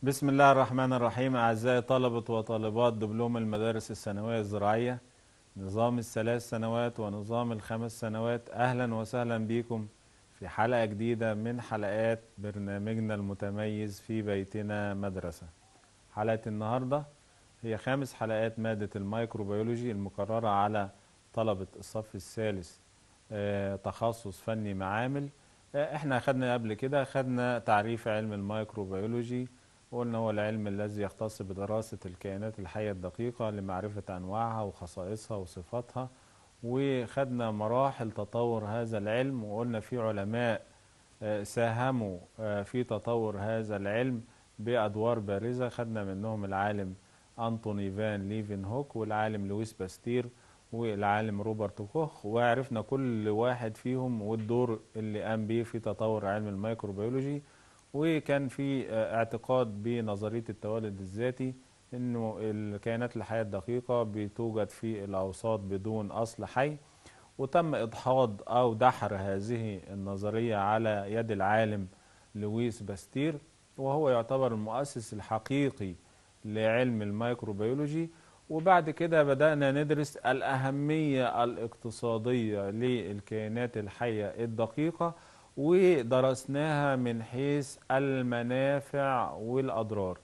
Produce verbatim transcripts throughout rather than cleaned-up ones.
بسم الله الرحمن الرحيم. أعزائي طلبة وطالبات دبلوم المدارس الثانوية الزراعية، نظام الثلاث سنوات ونظام الخمس سنوات، أهلا وسهلا بكم في حلقة جديدة من حلقات برنامجنا المتميز في بيتنا مدرسة. حلقة النهاردة هي خامس حلقات مادة الميكروبيولوجي المقررة على طلبة الصف الثالث، آه، تخصص فني معامل. آه، احنا أخدنا قبل كده أخدنا تعريف علم الميكروبيولوجي، وقلنا هو العلم الذي يختص بدراسة الكائنات الحية الدقيقة لمعرفة أنواعها وخصائصها وصفاتها. وخدنا مراحل تطور هذا العلم، وقلنا في علماء آه، ساهموا آه، في تطور هذا العلم بأدوار بارزة. خدنا منهم العالم أنتوني فان ليفن هوك، والعالم لويس باستير، والعالم روبرت كوخ، وعرفنا كل واحد فيهم والدور اللي قام بيه في تطور علم الميكروبيولوجي. وكان في آه، اعتقاد بنظرية التولد الذاتي، انه الكائنات الحية الدقيقة بتوجد في الأوساط بدون أصل حي. وتم إدحاض أو دحر هذه النظرية على يد العالم لويس باستير، وهو يعتبر المؤسس الحقيقي لعلم الميكروبيولوجي. وبعد كده بدأنا ندرس الأهمية الاقتصادية للكائنات الحية الدقيقة، ودرسناها من حيث المنافع والأضرار.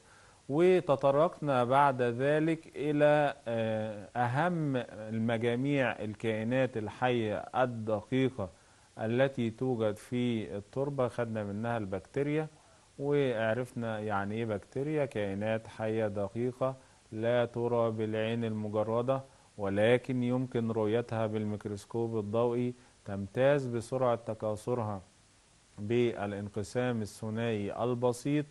وتطرقنا بعد ذلك إلى آه، أهم المجاميع الكائنات الحية الدقيقة التي توجد في التربة. خدنا منها البكتيريا، وعرفنا يعني ايه بكتيريا: كائنات حية دقيقة لا ترى بالعين المجردة، ولكن يمكن رؤيتها بالميكروسكوب الضوئي، تمتاز بسرعة تكاثرها بالانقسام الثنائي البسيط،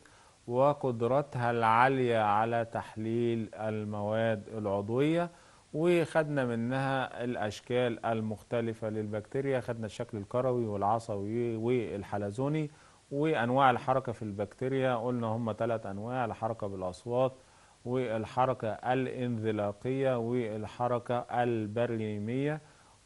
وقدرتها العالية على تحليل المواد العضوية. وخدنا منها الأشكال المختلفة للبكتيريا، خدنا الشكل الكروي والعصوي والحلزوني. وأنواع الحركة في البكتيريا قلنا هم ثلاث أنواع: الحركة بالأصوات، والحركة الانزلاقية، والحركة البريمية.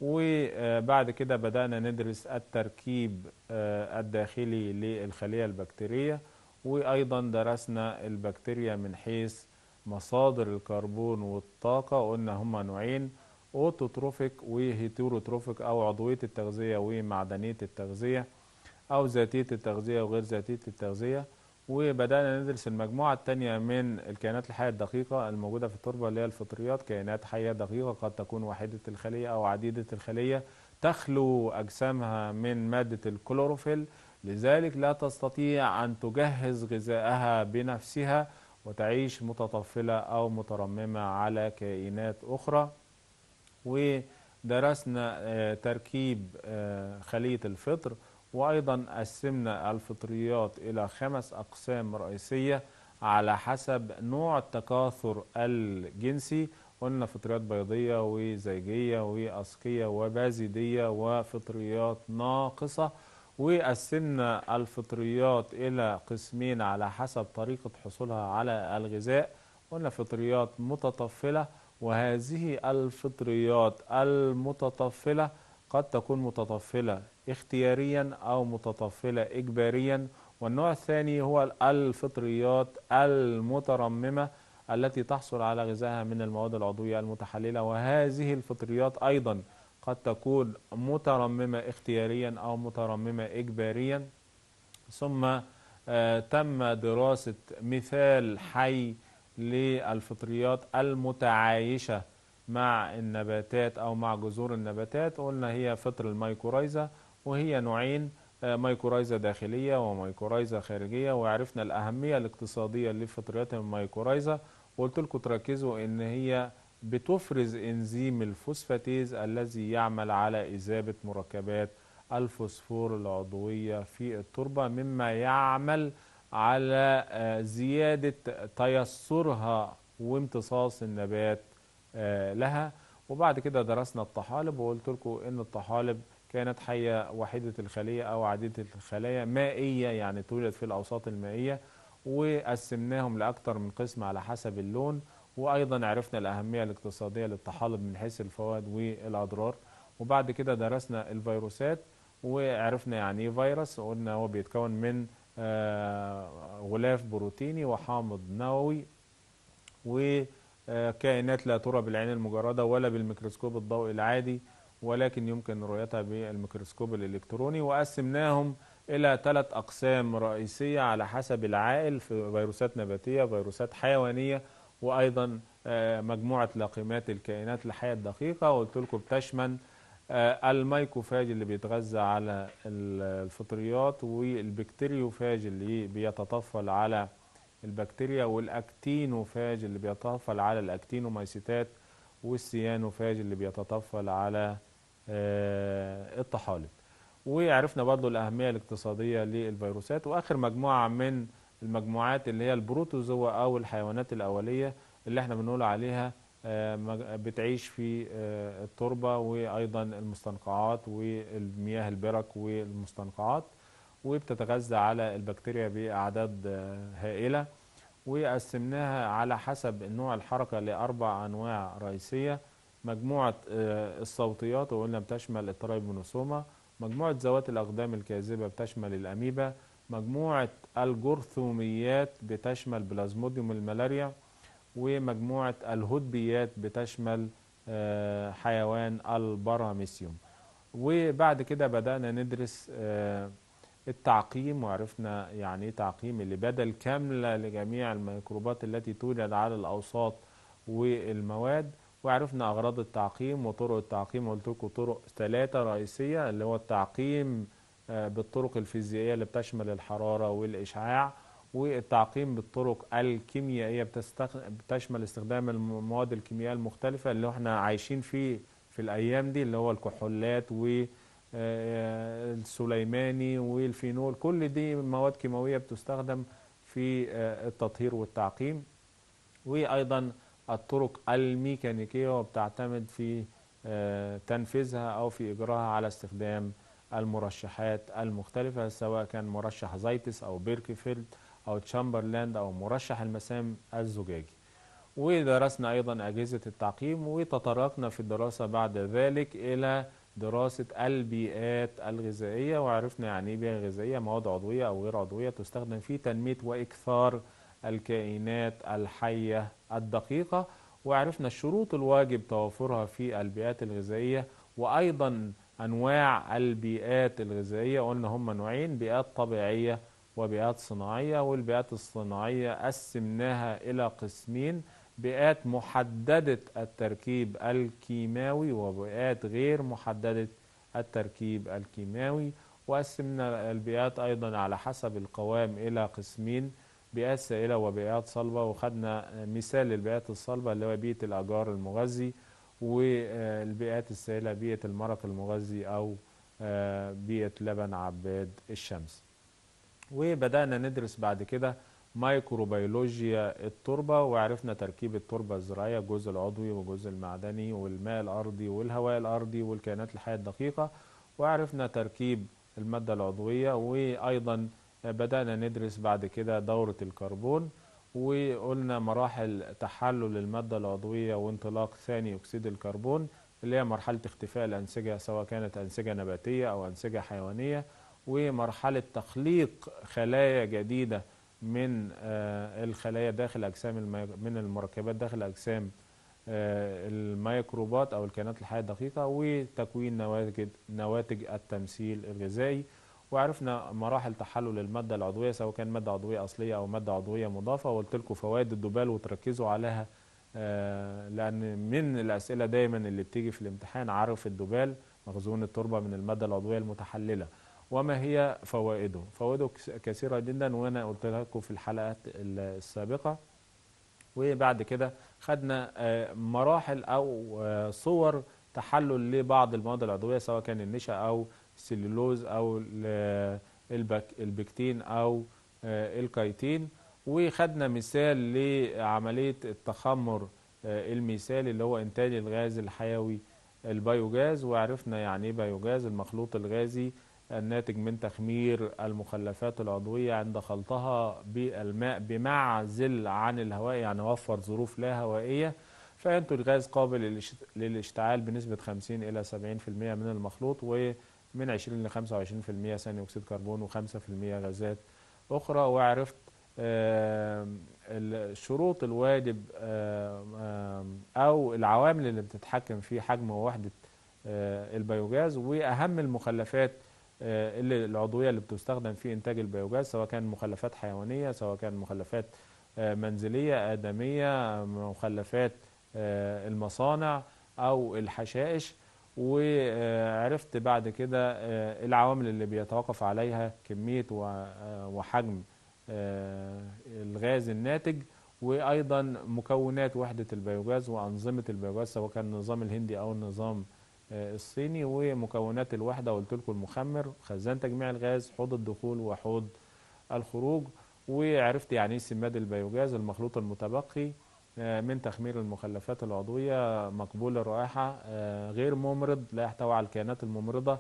وبعد كده بدأنا ندرس التركيب آه، الداخلي للخلية البكتيرية. وأيضا درسنا البكتيريا من حيث مصادر الكربون والطاقة. قلنا هما نوعين: اوتوتروفيك وهيتيروتروفيك، أو عضوية التغذية ومعدنية التغذية، أو ذاتية التغذية وغير ذاتية التغذية. وبدأنا ندرس المجموعة الثانية من الكائنات الحية الدقيقة الموجودة في التربة، اللي هي الفطريات. كائنات حية دقيقة قد تكون وحيدة الخلية أو عديدة الخلية، تخلو أجسامها من مادة الكلوروفيل، لذلك لا تستطيع أن تجهز غذائها بنفسها، وتعيش متطفلة أو مترممة على كائنات أخرى. ودرسنا آه، تركيب آه، خلية الفطر. وأيضا قسمنا الفطريات إلى خمس أقسام رئيسية على حسب نوع التكاثر الجنسي. قلنا فطريات بيضية وزيجية وأسقية وبازيدية وفطريات ناقصة. وقسمنا الفطريات إلى قسمين على حسب طريقة حصولها على الغذاء. قلنا فطريات متطفلة، وهذه الفطريات المتطفلة قد تكون متطفلة اختياريا أو متطفلة إجباريا. والنوع الثاني هو الفطريات المترممة التي تحصل على غذائها من المواد العضوية المتحللة، وهذه الفطريات أيضا قد تكون مترممة اختياريا أو مترممة إجباريا. ثم آه، تم دراسة مثال حي للفطريات المتعايشة مع النباتات أو مع جذور النباتات. قلنا هي فطر الميكورايزا، وهي نوعين: آه، ميكورايزا داخلية وميكورايزا خارجية. وعرفنا الأهمية الاقتصادية لفطريات الميكورايزا، وقلت لكم تركزوا إن هي بتفرز إنزيم الفوسفاتيز الذي يعمل على إذابة مركبات الفوسفور العضوية في التربة، مما يعمل على آه، زيادة تيسرها وامتصاص النبات آه، لها. وبعد كده درسنا الطحالب، وقلت لكم ان الطحالب كانت حية وحيدة الخلية او عديدة الخلايا، مائية يعني توجد في الاوساط المائية. وقسمناهم لاكثر من قسم على حسب اللون. وايضا عرفنا الاهمية الاقتصادية للطحالب من حيث الفوائد والاضرار. وبعد كده درسنا الفيروسات، وعرفنا يعني ايه فيروس. قلنا هو بيتكون من آه، غلاف بروتيني وحامض نووي، وكائنات لا ترى بالعين المجردة ولا بالميكروسكوب الضوئي العادي، ولكن يمكن رؤيتها بالميكروسكوب الإلكتروني. وقسمناهم إلى ثلاث أقسام رئيسية على حسب العائل، في فيروسات نباتية، فيروسات حيوانية، وأيضا مجموعة لاقمات الكائنات الحية الدقيقة. وقلت لكم بتشمل الميكوفاج اللي بيتغذى على الفطريات، والبكتيريوفاج اللي بيتطفل على البكتيريا، والاكتينوفاج اللي بيتطفل على الاكتينومايسيتات، والسيانوفاج اللي بيتطفل على الطحالب. وعرفنا برضو الأهمية الاقتصادية للفيروسات. وآخر مجموعة من المجموعات اللي هي البروتوزوا أو الحيوانات الأولية اللي احنا بنقول عليها بتعيش في التربة وأيضا المستنقعات والمياه البرك والمستنقعات، وبتتغذى على البكتيريا بأعداد هائلة. وقسمناها على حسب النوع الحركة لأربع أنواع رئيسية: مجموعة الصوتيات وقلنا بتشمل الترايبونوسوما، مجموعة ذوات الأقدام الكاذبة بتشمل الأميبا، مجموعة الجرثوميات بتشمل بلازموديوم الملاريا، ومجموعة الهدبيات بتشمل حيوان البراميسيوم. وبعد كده بدأنا ندرس التعقيم، وعرفنا يعني ايه تعقيم، اللي بدل كاملة لجميع الميكروبات التي توجد على الأوساط والمواد. وعرفنا أغراض التعقيم وطرق التعقيم، وقلت لكم طرق ثلاثة رئيسية، اللي هو التعقيم بالطرق الفيزيائية اللي بتشمل الحرارة والإشعاع، والتعقيم بالطرق الكيميائية بتشمل استخدام المواد الكيميائية المختلفة اللي احنا عايشين فيه في الأيام دي، اللي هو الكحولات و السليماني والفينول. كل دي مواد كيماوية بتستخدم في التطهير والتعقيم. وأيضا الطرق الميكانيكية، وبتعتمد في تنفيذها أو في إجراها على استخدام المرشحات المختلفة، سواء كان مرشح زيتس أو بيركفيلد أو تشامبرلاند أو مرشح المسام الزجاجي. ودرسنا أيضا أجهزة التعقيم، وتطرقنا في الدراسة بعد ذلك إلى دراسة البيئات الغذائية، وعرفنا يعني ايه بيئة غذائية: مواد عضوية أو غير عضوية تستخدم في تنمية وإكثار الكائنات الحية الدقيقة. وعرفنا الشروط الواجب توفرها في البيئات الغذائية، وأيضا أنواع البيئات الغذائية. قلنا هم نوعين: بيئات طبيعية وبيئات صناعية. والبيئات الصناعية قسمناها إلى قسمين: بيئات محددة التركيب الكيماوي وبيئات غير محددة التركيب الكيماوي. وقسمنا البيئات أيضا على حسب القوام إلى قسمين: بيئات سائلة وبيئات صلبة. وخدنا مثال للبيئات الصلبة اللي هو بيئة الأجار المغذي، والبيئات السائلة بيئة المرق المغذي أو بيئة لبن عباد الشمس. وبدأنا ندرس بعد كده ميكروبيولوجيا التربة، وعرفنا تركيب التربة الزراعية: الجزء العضوي والجزء المعدني والماء الأرضي والهواء الأرضي والكائنات الحية الدقيقة. وعرفنا تركيب المادة العضوية. وأيضا بدأنا ندرس بعد كده دورة الكربون، وقلنا مراحل تحلل المادة العضوية وانطلاق ثاني أكسيد الكربون، اللي هي مرحلة اختفاء الأنسجة سواء كانت أنسجة نباتية أو أنسجة حيوانية، ومرحلة تخليق خلايا جديدة من الخلايا داخل أجسام من المركبات داخل أجسام الميكروبات أو الكائنات الحية الدقيقة، وتكوين نواتج نواتج التمثيل الغذائي. وعرفنا مراحل تحلل المادة العضوية سواء كان مادة عضوية أصلية أو مادة عضوية مضافة، وقلت لكم فوائد الدبال وتركزوا عليها، لأن من الأسئلة دايما اللي بتيجي في الامتحان: عرف الدبال مخزون التربة من المادة العضوية المتحللة، وما هي فوائده؟ فوائده كثيرة جدا، وأنا قلت لكم في الحلقات السابقة. وبعد كده خدنا مراحل أو صور تحلل لبعض المواد العضوية سواء كان النشا أو السليلوز أو البكتين أو الكايتين. وخدنا مثال لعملية التخمر المثالي اللي هو إنتاج الغاز الحيوي البيوجاز. وعرفنا يعني ايه بيوجاز: المخلوط الغازي الناتج من تخمير المخلفات العضوية عند خلطها بالماء بمعزل عن الهواء، يعني وفر ظروف لا هوائية، فينتج غاز قابل للاشتعال بنسبة خمسين إلى سبعين بالمئة من المخلوط، ومن عشرين إلى خمسة وعشرين بالمئة ثاني أكسيد كربون وخمسة بالمئة غازات أخرى. وعرفت شروط الواجب أو العوامل اللي بتتحكم في حجم ووحدة البيوجاز، وأهم المخلفات اللي العضوية اللي بتستخدم في إنتاج البيوجاز، سواء كان مخلفات حيوانية، سواء كان مخلفات منزلية آدمية، مخلفات المصانع أو الحشائش. وعرفت بعد كده العوامل اللي بيتوقف عليها كمية وحجم الغاز الناتج، وأيضا مكونات وحدة البيوجاز وأنظمة البيوجاز، سواء كان النظام الهندي أو النظام الصيني. ومكونات الوحدة قلت لكم: المخمر، خزان تجميع الغاز، حوض الدخول وحوض الخروج. وعرفت يعني ايه سماد البيوجاز، المخلوط المتبقي من تخمير المخلفات العضوية، مقبول الرائحة، غير ممرض، لا يحتوي على الكائنات الممرضة،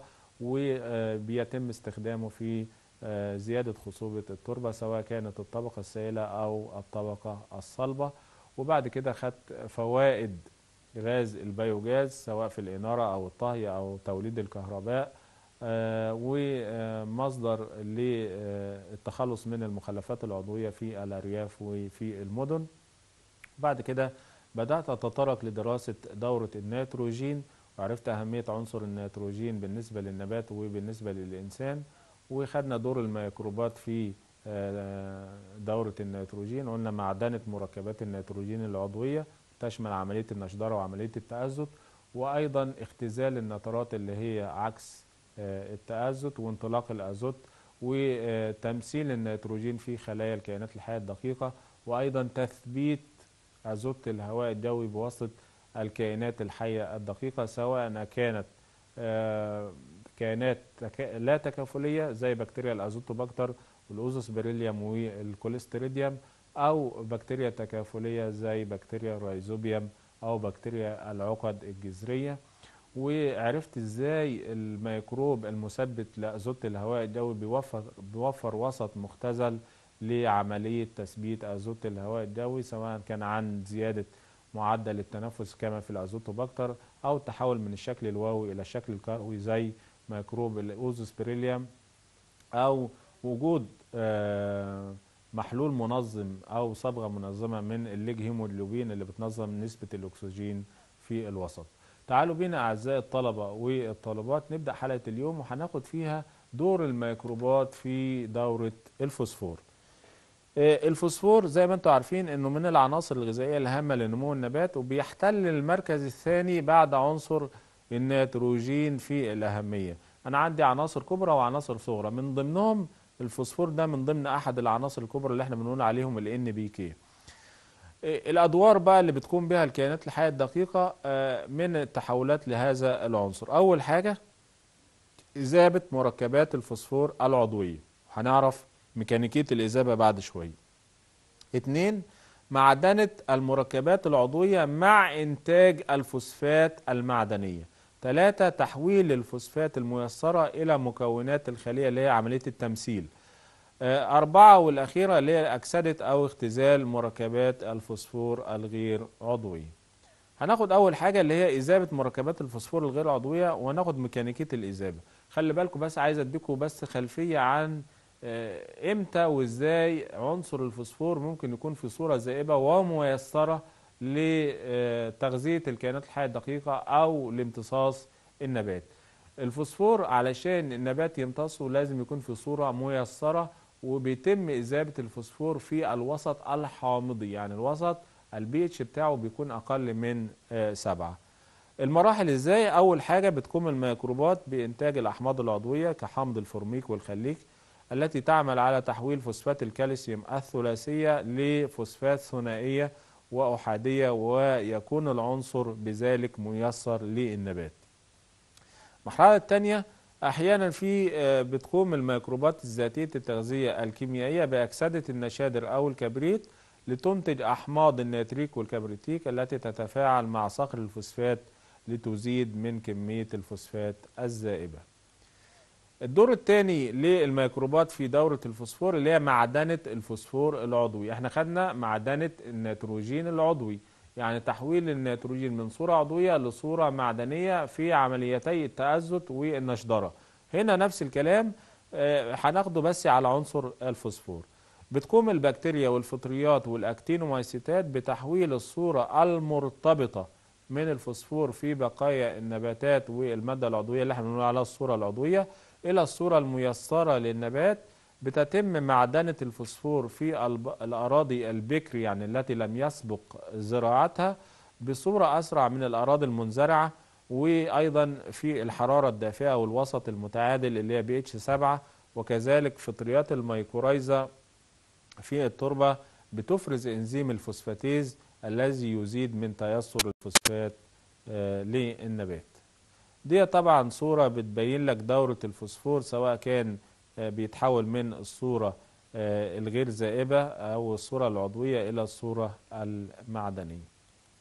وبيتم استخدامه في زيادة خصوبة التربة، سواء كانت الطبقة السائلة أو الطبقة الصلبة. وبعد كده خدت فوائد غاز البيوجاز، سواء في الإنارة أو الطهي أو توليد الكهرباء، آه ومصدر للتخلص من المخلفات العضوية في الأرياف وفي المدن. بعد كده بدأت أتطرق لدراسة دورة النيتروجين، وعرفت أهمية عنصر النيتروجين بالنسبة للنبات وبالنسبة للإنسان. وخدنا دور الميكروبات في دورة النيتروجين، قلنا معدنة مركبات النيتروجين العضوية تشمل عملية النشدرة وعملية التأزت، وأيضا اختزال النترات اللي هي عكس التأزت، وانطلاق الأزوت، وتمثيل النيتروجين في خلايا الكائنات الحية الدقيقة، وأيضا تثبيت أزوت الهواء الجوي بواسطة الكائنات الحية الدقيقة، سواء كانت كائنات لا تكافلية زي بكتيريا الأزوتوباكتر والأوزوسبيريليوم والكوليستريديوم، أو بكتيريا تكافلية زي بكتيريا الرايزوبيوم أو بكتيريا العقد الجذرية. وعرفت ازاي الميكروب المثبت لأزوت الهواء الجوي بيوفر, بيوفر وسط مختزل لعملية تثبيت أزوت الهواء الجوي، سواء كان عن زيادة معدل التنفس كما في الأزوتوباكتر، أو التحول من الشكل الواوي إلى الشكل الكروي زي ميكروب الأوزوسبيريليوم، أو وجود محلول منظم أو صبغة منظمة من الليج هيموجلوبين اللي بتنظم نسبة الأكسجين في الوسط. تعالوا بينا أعزائي الطلبة والطالبات نبدأ حلقة اليوم، وهناخد فيها دور الميكروبات في دورة الفوسفور. الفوسفور زي ما انتم عارفين انه من العناصر الغذائية الهامة لنمو النبات، وبيحتل المركز الثاني بعد عنصر النيتروجين في الأهمية. أنا عندي عناصر كبرى وعناصر صغرى، من ضمنهم الفوسفور، ده من ضمن أحد العناصر الكبرى اللي احنا بنقول عليهم ال إن بي كي. الأدوار بقى اللي بتقوم بها الكائنات الحية الدقيقة من التحولات لهذا العنصر: أول حاجة إذابة مركبات الفوسفور العضوية، هنعرف ميكانيكية الإذابة بعد شوية. اتنين، معدنة المركبات العضوية مع إنتاج الفوسفات المعدنية. ثلاثة، تحويل الفوسفات الميسرة إلى مكونات الخلية اللي هي عملية التمثيل. أربعة والأخيرة اللي هي أكسدة أو اختزال مركبات الفوسفور الغير عضوية. هناخد أول حاجة اللي هي إذابة مركبات الفوسفور الغير عضوية، وناخد ميكانيكية الإذابة. خلي بالكم بس، عايز أديكم بس خلفية عن إمتى وإزاي عنصر الفوسفور ممكن يكون في صورة زائبة وميسرة لتغذية الكائنات الحية الدقيقة أو لامتصاص النبات. الفوسفور علشان النبات يمتصه لازم يكون في صورة ميسرة، وبيتم إذابة الفوسفور في الوسط الحامضي، يعني الوسط البي اتش بتاعه بيكون أقل من سبعة. المراحل إزاي؟ أول حاجة بتقوم الميكروبات بإنتاج الأحماض العضوية كحمض الفورميك والخليك، التي تعمل على تحويل فوسفات الكالسيوم الثلاثية لفوسفات ثنائية وأحادية، ويكون العنصر بذلك ميسر للنبات. المرحلة الثانية أحيانا في بتقوم الميكروبات الذاتية التغذية الكيميائية بأكسدة النشادر أو الكبريت لتنتج أحماض النيتريك والكبريتيك التي تتفاعل مع صخر الفوسفات لتزيد من كمية الفوسفات الزائبة. الدور الثاني للميكروبات في دورة الفوسفور اللي هي معدنة الفوسفور العضوي. احنا خدنا معدنة النيتروجين العضوي، يعني تحويل النيتروجين من صورة عضوية لصورة معدنية في عمليتي التأزت والنشدرة. هنا نفس الكلام، هناخده بس على عنصر الفوسفور. بتقوم البكتيريا والفطريات والاكتينومايسيتات بتحويل الصورة المرتبطة من الفوسفور في بقايا النباتات والمادة العضوية اللي احنا بنقول عليها الصورة العضوية إلى الصورة الميسرة للنبات. بتتم معدنة الفوسفور في الأراضي البكر يعني التي لم يسبق زراعتها بصورة أسرع من الأراضي المنزرعة، وأيضا في الحرارة الدافئة والوسط المتعادل اللي هي بي اتش سبعة. وكذلك فطريات الميكورايزا في التربة بتفرز انزيم الفوسفاتيز الذي يزيد من تيسر الفوسفات آه للنبات. دي طبعا صورة بتبين لك دورة الفوسفور، سواء كان آه بيتحول من الصورة آه الغير زائبة أو الصورة العضوية إلى الصورة المعدنية.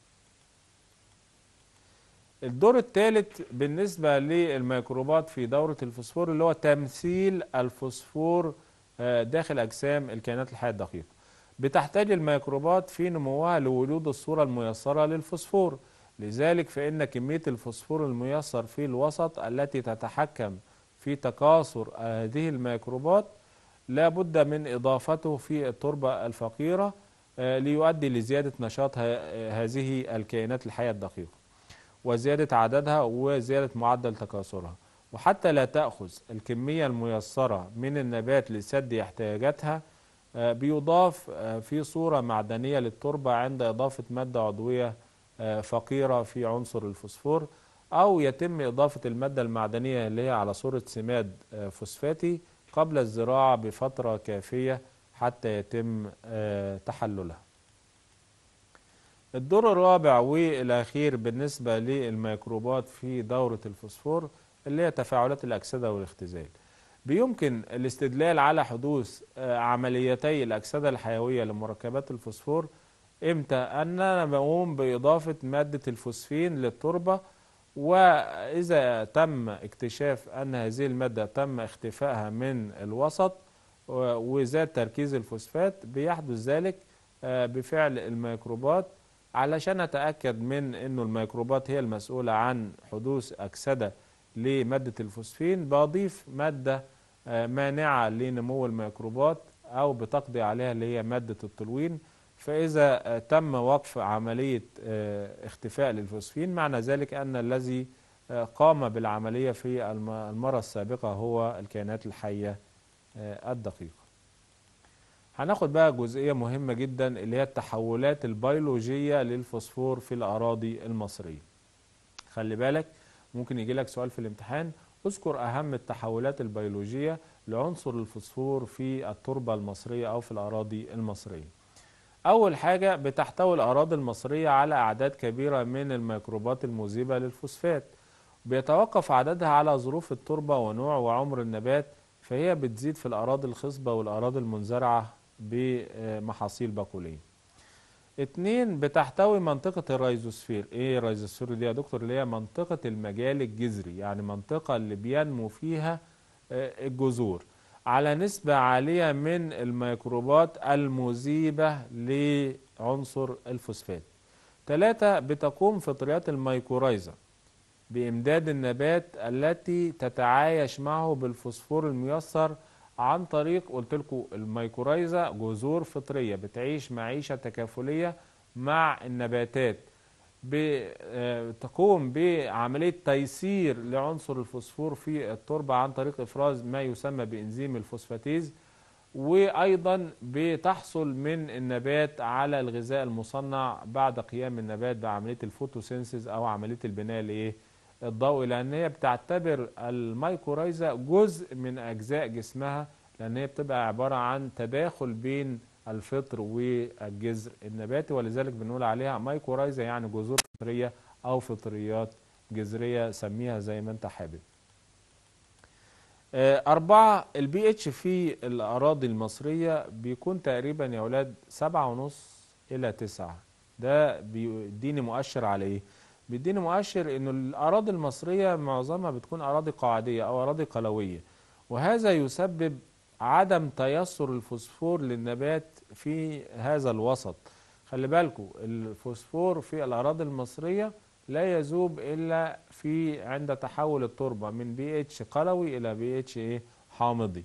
الدور الثالث بالنسبة للميكروبات في دورة الفوسفور اللي هو تمثيل الفوسفور داخل أجسام الكائنات الحية الدقيقة. بتحتاج الميكروبات في نموها لوجود الصورة الميسرة للفوسفور، لذلك فإن كمية الفوسفور الميسر في الوسط التي تتحكم في تكاثر هذه الميكروبات لا بد من إضافته في التربة الفقيرة ليؤدي لزيادة نشاط هذه الكائنات الحية الدقيقة وزيادة عددها وزيادة معدل تكاثرها. وحتى لا تأخذ الكمية الميسرة من النبات لسد احتياجاتها بيضاف في صورة معدنية للتربة عند إضافة مادة عضوية فقيرة في عنصر الفوسفور، أو يتم إضافة المادة المعدنية اللي هي على صورة سماد فوسفاتي قبل الزراعة بفترة كافية حتى يتم تحللها. الدور الرابع والأخير بالنسبة للميكروبات في دورة الفوسفور اللي هي تفاعلات الأكسدة والاختزال. بيمكن الاستدلال على حدوث عمليتي الأكسدة الحيوية لمركبات الفوسفور إمتى؟ أننا بنقوم بإضافة مادة الفوسفين للتربة، وإذا تم اكتشاف أن هذه المادة تم اختفائها من الوسط وزاد تركيز الفوسفات، بيحدث ذلك بفعل الميكروبات. علشان أتأكد من أنه الميكروبات هي المسؤولة عن حدوث أكسدة لمادة الفوسفين، بضيف مادة مانعة لنمو الميكروبات أو بتقضي عليها اللي هي مادة التولوين. فإذا تم وقف عملية اختفاء للفوسفين معنى ذلك أن الذي قام بالعملية في المرة السابقة هو الكائنات الحية الدقيقة. هناخد بقى جزئية مهمة جدا اللي هي التحولات البيولوجية للفوسفور في الأراضي المصرية. خلي بالك ممكن يجي لك سؤال في الامتحان، اذكر أهم التحولات البيولوجية لعنصر الفوسفور في التربة المصرية أو في الأراضي المصرية. أول حاجة، بتحتوي الأراضي المصرية على أعداد كبيرة من الميكروبات المذيبة للفوسفات، بيتوقف عددها على ظروف التربة ونوع وعمر النبات، فهي بتزيد في الأراضي الخصبة والأراضي المنزرعة بمحاصيل بقولية. اتنين، بتحتوي منطقة الريزوسفير. ايه الريزوسفير دي يا دكتور؟ اللي هي منطقة المجال الجذري، يعني منطقة اللي بينمو فيها الجذور، على نسبة عالية من الميكروبات المذيبة لعنصر الفوسفات. ثلاثة، بتقوم فطريات الميكورايزا بإمداد النبات التي تتعايش معه بالفوسفور الميسر عن طريق، قلت لكم الميكورايزا جذور فطرية بتعيش معيشة تكافلية مع النباتات، بتقوم بعملية تيسير لعنصر الفوسفور في التربة عن طريق إفراز ما يسمى بإنزيم الفوسفاتيز، وأيضا بتحصل من النبات على الغذاء المصنع بعد قيام النبات بعملية الفوتوسينسيس أو عملية البناء الضوئي، لأن هي بتعتبر الميكورايزا جزء من أجزاء جسمها، لأن هي بتبقى عبارة عن تداخل بين الفطر والجذر النباتي، ولذلك بنقول عليها ميكورايزا يعني جذور فطرية أو فطريات جذرية، سميها زي ما أنت حابب. أربعة، البي اتش في الأراضي المصرية بيكون تقريبا يا أولاد سبعة ونص إلى تسعة. ده بيديني مؤشر على إيه؟ بيديني مؤشر إنه الأراضي المصرية معظمها بتكون أراضي قاعدية أو أراضي قلوية، وهذا يسبب عدم تيسر الفوسفور للنبات في هذا الوسط. خلي بالكم الفوسفور في الأراضي المصرية لا يذوب إلا في عند تحول التربة من بي اتش قلوي إلى بي اتش إيه حامضي،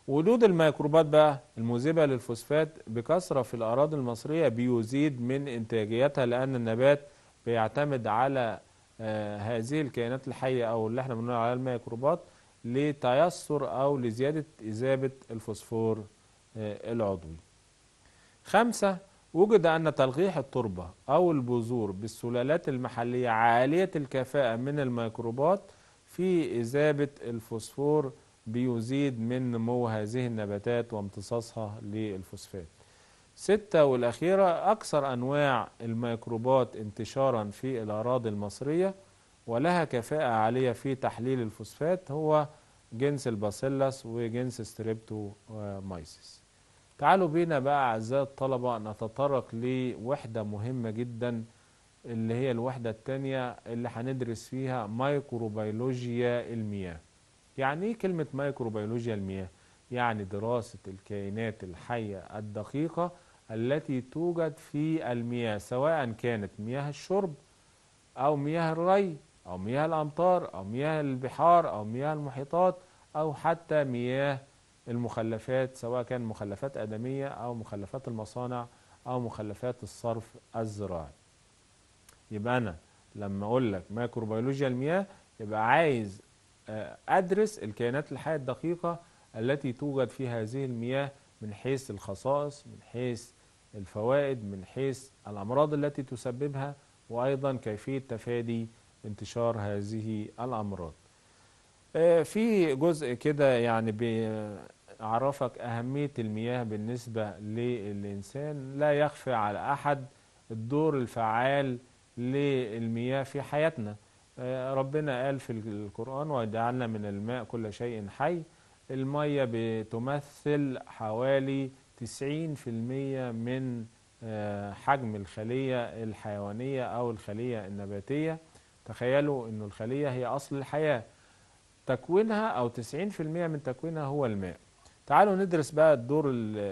وجود الميكروبات بقى المذيبة للفوسفات بكثرة في الأراضي المصرية بيزيد من إنتاجيتها، لأن النبات بيعتمد على آه هذه الكائنات الحية أو اللي احنا بنقول عليها الميكروبات لتيسر أو لزيادة إذابة الفوسفور آه العضوي. خمسة، وجد أن تلقيح التربة أو البذور بالسلالات المحلية عالية الكفاءة من الميكروبات في إذابة الفوسفور بيزيد من نمو هذه النباتات وامتصاصها للفوسفات. ستة والأخيرة، أكثر أنواع الميكروبات انتشارا في الأراضي المصرية ولها كفاءة عالية في تحليل الفوسفات هو جنس الباسيلس وجنس ستريبتومايسيس. تعالوا بينا بقى أعزائي الطلبة نتطرق لوحدة مهمة جدا، اللي هي الوحدة التانية اللي هندرس فيها ميكروبيولوجيا المياه. يعني ايه كلمة ميكروبيولوجيا المياه؟ يعني دراسة الكائنات الحية الدقيقة التي توجد في المياه، سواء كانت مياه الشرب أو مياه الري أو مياه الأمطار أو مياه البحار أو مياه المحيطات أو حتى مياه المخلفات، سواء كان مخلفات آدمية أو مخلفات المصانع أو مخلفات الصرف الزراعي. يبقى أنا لما أقول لك ميكروبيولوجيا المياه يبقى عايز أدرس الكائنات الحية الدقيقة التي توجد في هذه المياه من حيث الخصائص، من حيث الفوائد، من حيث الأمراض التي تسببها، وأيضا كيفية تفادي انتشار هذه الأمراض. في جزء كده يعني بيعرفك أهمية المياه بالنسبة للإنسان. لا يخفى على أحد الدور الفعال للمياه في حياتنا. ربنا قال في القرآن وجعلنا من الماء كل شيء حي. المية بتمثل حوالي تسعين في المية من حجم الخلية الحيوانية أو الخلية النباتية. تخيلوا أن الخلية هي أصل الحياة، تكوينها أو تسعين في المية من تكوينها هو الماء. تعالوا ندرس بقى الدور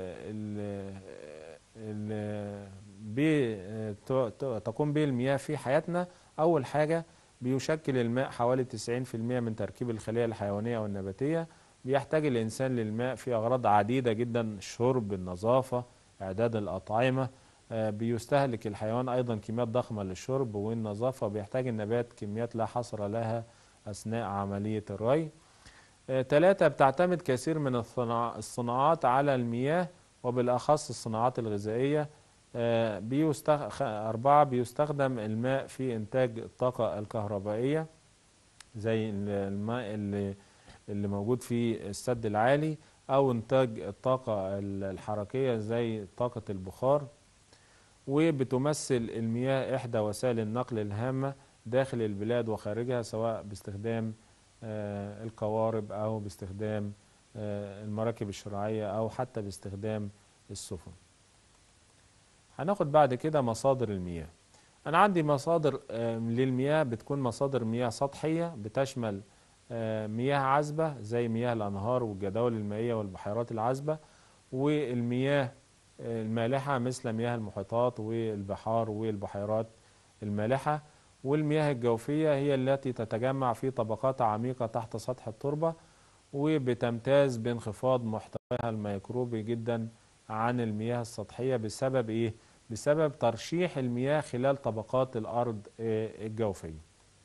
اللي تقوم به المياه في حياتنا. أول حاجة، بيشكل الماء حوالي تسعين في المية من تركيب الخلية الحيوانية والنباتية. بيحتاج الإنسان للماء في أغراض عديدة جدا: الشرب، النظافة، إعداد الأطعمة. بيستهلك الحيوان أيضا كميات ضخمة للشرب والنظافة. بيحتاج النبات كميات لا حصر لها أثناء عملية الري. ثلاثة، بتعتمد كثير من الصناعات على المياه وبالأخص الصناعات الغذائية. بيستخ... أربعة، بيستخدم الماء في إنتاج الطاقة الكهربائية زي الماء اللي, اللي موجود في السد العالي، أو إنتاج الطاقة الحركية زي طاقة البخار. وبتمثل المياه إحدى وسائل النقل الهامة داخل البلاد وخارجها، سواء باستخدام آه القوارب أو باستخدام آه المراكب الشراعية أو حتى باستخدام السفن. هناخد بعد كده مصادر المياه. أنا عندي مصادر آه للمياه، بتكون مصادر مياه سطحية بتشمل آه مياه عذبة زي مياه الأنهار والجداول المائية والبحيرات العذبة، والمياه المالحة مثل مياه المحيطات والبحار والبحيرات المالحة. والمياه الجوفية هي التي تتجمع في طبقات عميقة تحت سطح التربة، وبتمتاز بانخفاض محتواها الميكروبي جدا عن المياه السطحية. بسبب ايه؟ بسبب ترشيح المياه خلال طبقات الأرض الجوفية.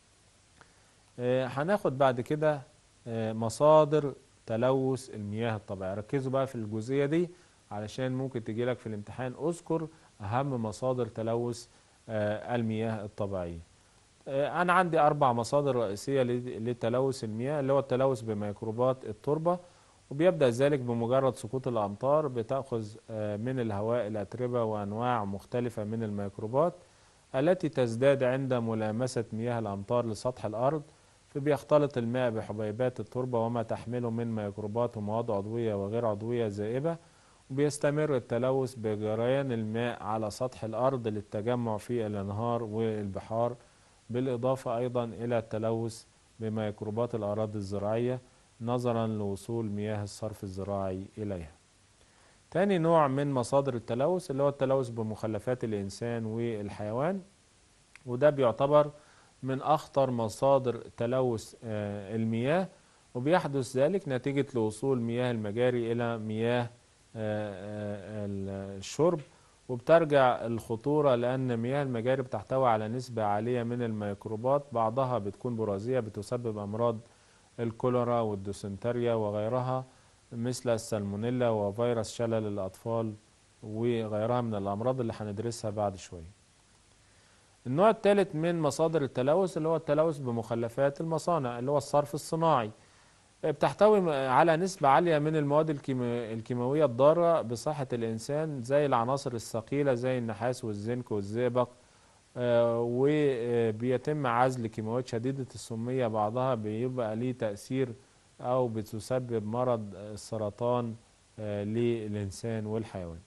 هناخد بعد كده مصادر تلوث المياه الطبيعية. ركزوا بقى في الجزئية دي علشان ممكن تجي لك في الامتحان. اذكر أهم مصادر تلوث المياه الطبيعية. أنا عندي أربع مصادر رئيسية لتلوث المياه، اللي هو التلوث بميكروبات التربة، وبيبدأ ذلك بمجرد سقوط الأمطار. بتأخذ من الهواء الأتربة وأنواع مختلفة من الميكروبات التي تزداد عند ملامسة مياه الأمطار لسطح الأرض، فبيختلط الماء بحبيبات التربة وما تحمله من ميكروبات ومواد عضوية وغير عضوية زائبة. وبيستمر التلوث بجريان الماء على سطح الأرض للتجمع في الأنهار والبحار، بالإضافة أيضا إلى التلوث بميكروبات الأراضي الزراعية نظرا لوصول مياه الصرف الزراعي إليها. تاني نوع من مصادر التلوث اللي هو التلوث بمخلفات الإنسان والحيوان، وده بيعتبر من أخطر مصادر تلوث المياه. وبيحدث ذلك نتيجة لوصول مياه المجاري إلى مياه آه، آه، الشرب. وبترجع الخطورة لأن مياه المجاري بتحتوي على نسبة عالية من الميكروبات، بعضها بتكون برازية بتسبب أمراض الكوليرا والديسنتريا وغيرها مثل السالمونيلا وفيروس شلل الأطفال وغيرها من الأمراض اللي هندرسها بعد شوية. النوع الثالث من مصادر التلوث اللي هو التلوث بمخلفات المصانع اللي هو الصرف الصناعي. بتحتوي على نسبة عالية من المواد الكيمي- الكيماوية الضارة بصحة الإنسان زي العناصر الثقيلة زي النحاس والزنك والزئبق. آه، وبيتم عزل كيماويات شديدة السمية، بعضها بيبقى ليه تأثير أو بتسبب مرض السرطان آه، للإنسان والحيوان.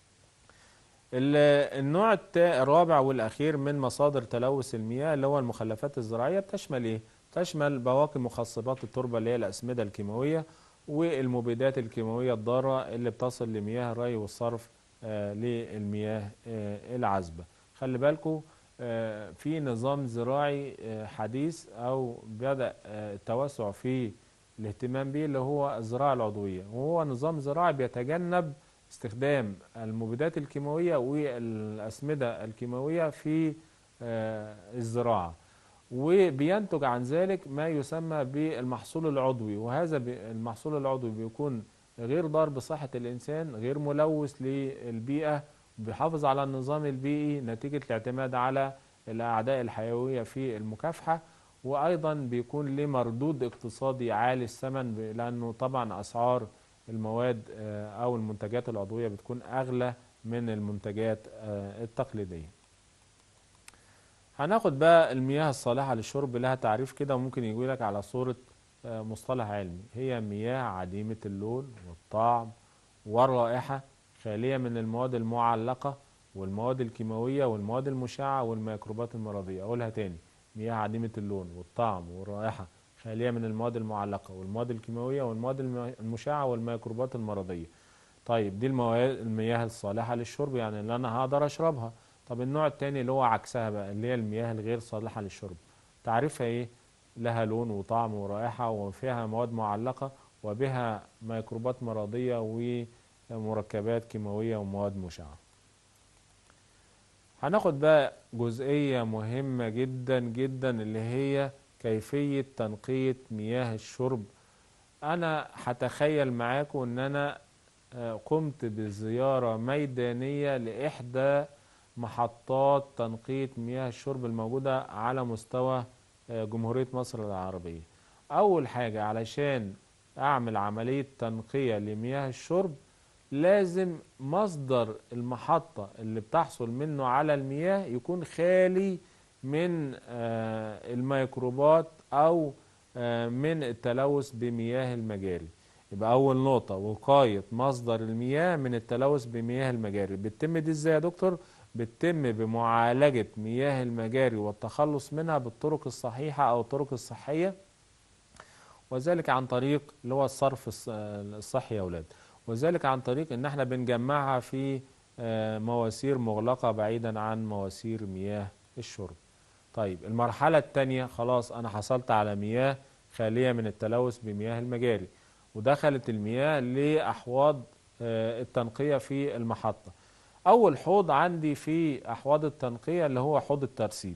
ال- النوع التا- الرابع والأخير من مصادر تلوث المياه اللي هو المخلفات الزراعية. بتشمل إيه؟ تشمل بواقي مخصبات التربة اللي هي الأسمدة الكيماوية والمبيدات الكيماوية الضارة اللي بتصل لمياه الري والصرف آه، للمياه آه، العذبة. خلي بالكم آه، في نظام زراعي آه، حديث أو بدأ آه، التوسع في الاهتمام به اللي هو الزراعة العضوية، وهو نظام زراعي بيتجنب استخدام المبيدات الكيماوية والأسمدة الكيماوية في آه، الزراعة، وبينتج عن ذلك ما يسمى بالمحصول العضوي. وهذا بي- المحصول العضوي بيكون غير ضار بصحة الإنسان، غير ملوث للبيئة، بيحافظ على النظام البيئي نتيجة الاعتماد على الأعداء الحيوية في المكافحة، وأيضا بيكون له مردود اقتصادي عالي الثمن ب- لأنه طبعا أسعار المواد آه، أو المنتجات العضوية بتكون أغلى من المنتجات آه، التقليدية. هناخد بقى المياه الصالحة للشرب، لها تعريف كده وممكن يقول لك على صورة آه، مصطلح علمي. هي مياه عديمة اللون والطعم والرائحة، خالية من المواد المعلقة والمواد الكيماوية والمواد المشعة والميكروبات المرضية. أقولها تاني: مياه عديمة اللون والطعم والرائحة، خالية من المواد المعلقة والمواد الكيماوية والمواد الم- المشعة والميكروبات المرضية. طيب دي المواد المياه الصالحة للشرب، يعني اللي أنا هقدر أشربها. طب النوع التاني اللي هو عكسها بقى، اللي هي المياه الغير صالحة للشرب، تعريفها إيه؟ لها لون وطعم ورائحة وفيها مواد معلقة وبها ميكروبات مرضية ومركبات كيماوية ومواد مشعة. هناخد بقى جزئية مهمة جدا جدا اللي هي كيفية تنقية مياه الشرب. أنا هتخيل معاكم إن أنا آه، قمت بزيارة ميدانية لإحدى محطات تنقية مياه الشرب الموجودة على مستوى آه، جمهورية مصر العربية. أول حاجة علشان أعمل عملية تنقية لمياه الشرب لازم مصدر المحطة اللي بتحصل منه على المياه يكون خالي من آه، الميكروبات أو آه، من التلوث بمياه المجاري. يبقى أول نقطة وقاية مصدر المياه من التلوث بمياه المجاري. بتتم دي ازاي يا دكتور؟ بتتم بمعالجة مياه المجاري والتخلص منها بالطرق الصحيحة أو الطرق الصحية، وذلك عن طريق اللي هو الصرف الص- الصحي يا أولاد، وذلك عن طريق إن احنا بنجمعها في آه، مواسير مغلقة بعيدا عن مواسير مياه الشرب. طيب المرحلة التانية، خلاص أنا حصلت على مياه خالية من التلوث بمياه المجاري، ودخلت المياه لأحواض آه، التنقية في المحطة. أول حوض عندي في أحواض التنقية اللي هو حوض الترسيب.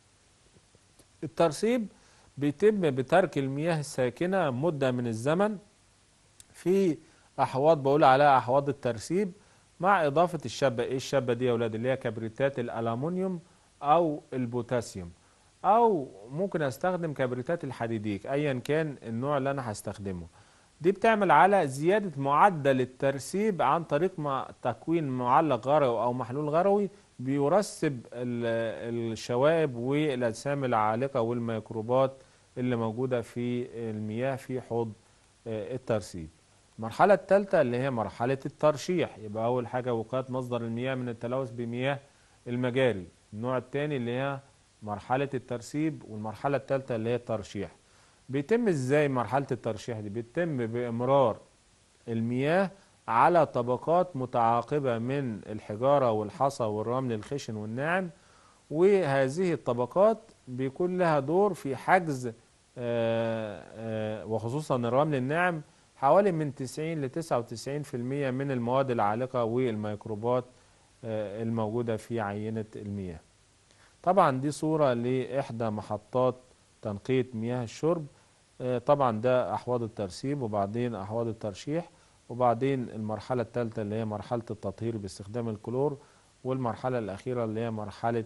الترسيب بيتم بترك المياه الساكنة مدة من الزمن في أحواض بقول عليها أحواض الترسيب، مع إضافة الشابة. إيه الشابة دي يا أولاد؟ اللي هي كبريتات الألمنيوم أو البوتاسيوم، أو ممكن أستخدم كبريتات الحديديك، أيا كان النوع اللي أنا هستخدمه. دي بتعمل على زيادة معدل الترسيب عن طريق ما تكوين معلق غروي أو محلول غروي بيرسب ال- الشوائب والأجسام العالقة والميكروبات اللي موجودة في المياه في حوض آه، الترسيب. المرحلة الثالثة اللي هي مرحلة الترشيح. يبقى أول حاجة وقاية مصدر المياه من التلوث بمياه المجاري. النوع الثاني اللي هي مرحلة الترسيب، والمرحلة الثالثة اللي هي الترشيح. بيتم ازاي مرحلة الترشيح دي؟ بيتم بإمرار المياه على طبقات متعاقبة من الحجارة والحصى والرمل الخشن والناعم، وهذه الطبقات بيكون لها دور في حجز آه، آه، وخصوصا الرمل الناعم، حوالي من تسعين ل تسعة وتسعين في المية من المواد العالقة والميكروبات آه، الموجودة في عينة المياه. طبعا دي صورة لإحدى محطات تنقية مياه الشرب. آه، طبعا ده أحواض الترسيب، وبعدين أحواض الترشيح، وبعدين المرحلة الثالثة اللي هي مرحلة التطهير باستخدام الكلور، والمرحلة الأخيرة اللي هي مرحلة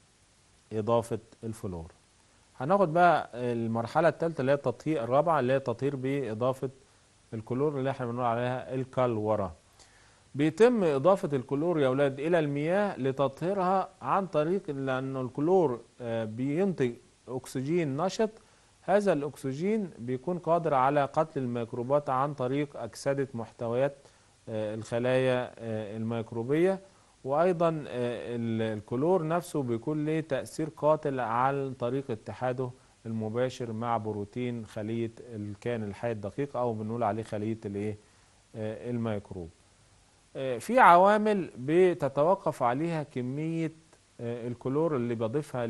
إضافة الفلور. هناخد بقى المرحلة الثالثة اللي هي التطهير، الرابعة اللي هي التطهير بإضافة الكلور اللي احنا بنقول عليها الكلورة. بيتم إضافة الكلور يا أولاد إلى المياه لتطهيرها عن طريق، لأن الكلور آه، بينتج أكسجين نشط. هذا الأكسجين بيكون قادر على قتل الميكروبات عن طريق أكسدة محتويات آه، الخلايا آه، الميكروبية. وأيضا آه، ال- الكلور نفسه بيكون له تأثير قاتل عن طريق اتحاده المباشر مع بروتين خلية الكائن الحي الدقيق، أو بنقول عليه خلية الإيه؟ آه، الميكروب. آه، في عوامل بتتوقف عليها كمية آه، الكلور اللي بضيفها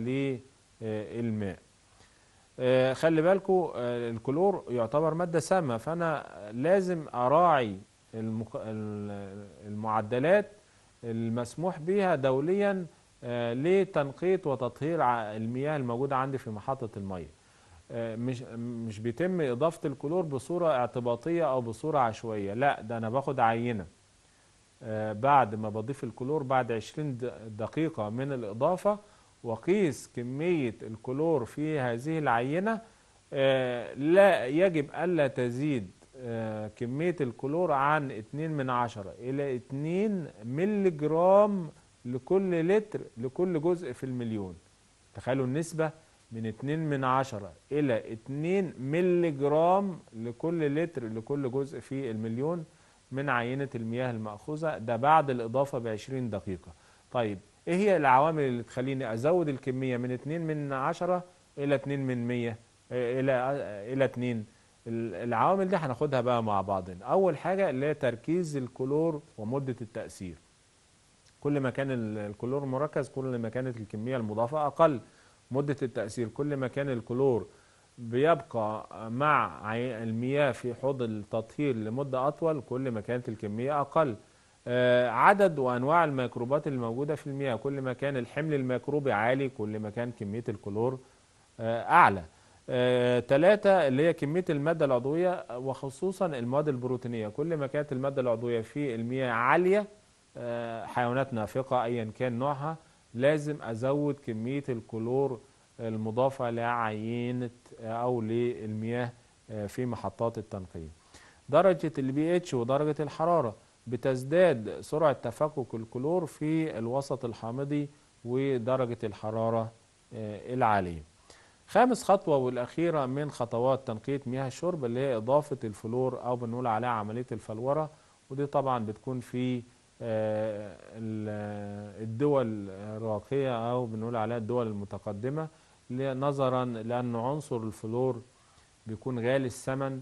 للماء. آه، خلي بالكو، آه، الكلور يعتبر مادة سامة، فأنا لازم أراعي المق- ال- المعدلات المسموح بها دوليا آه، لتنقية وتطهير ع- المياه الموجودة عندي في محطة المياه. آه، مش مش بيتم إضافة الكلور بصورة اعتباطية أو بصورة عشوائية، لا، ده أنا باخد عينة آه، بعد ما بضيف الكلور بعد عشرين د- دقيقة من الإضافة، وقيس كمية الكلور في هذه العينة. آه، لا يجب ألا تزيد آه، كمية الكلور عن اتنين من عشرة إلى اتنين ملي جرام لكل لتر لكل جزء في المليون. تخيلوا النسبة، من اتنين من عشرة إلى اتنين ملي جرام لكل لتر لكل جزء في المليون من عينة المياه المأخوذة، ده بعد الإضافة بعشرين دقيقة. طيب إيه هي العوامل اللي تخليني أزود الكمية من اتنين من عشرة إلى اتنين من مية آه، إلى آه، إلى اتنين؟ ال- العوامل دي هناخدها بقى مع بعضنا. أول حاجة اللي هي تركيز الكلور ومدة التأثير. كل ما كان ال- الكلور مركز، كل ما كانت الكمية المضافة أقل. مدة التأثير، كل ما كان الكلور بيبقى مع عي- المياه في حوض التطهير لمدة أطول، كل ما كانت الكمية أقل. آه، عدد وأنواع الميكروبات الموجودة في المياه، كل ما كان الحمل الميكروبي عالي، كل ما كان كمية الكلور آه، أعلى. آه، تلاتة اللي هي كمية المادة العضوية وخصوصا المواد البروتينية، كل ما كانت المادة العضوية في المياه عالية، آه، حيوانات نافقة أيا كان نوعها، لازم أزود كمية الكلور المضافة لعينة أو للمياه آه، في محطات التنقية. درجة البي اتش ودرجة الحرارة، بتزداد سرعة تفكك الكلور في الوسط الحامضي ودرجة الحرارة آه، العالية. خامس خطوة والأخيرة من خطوات تنقية مياه الشرب اللي هي إضافة الفلور، أو بنقول عليها عملية الفلورة. ودي طبعا بتكون في آه، ال- الدول الراقية، أو بنقول عليها الدول المتقدمة، اللي هي نظرا لأن عنصر الفلور بيكون غالي الثمن،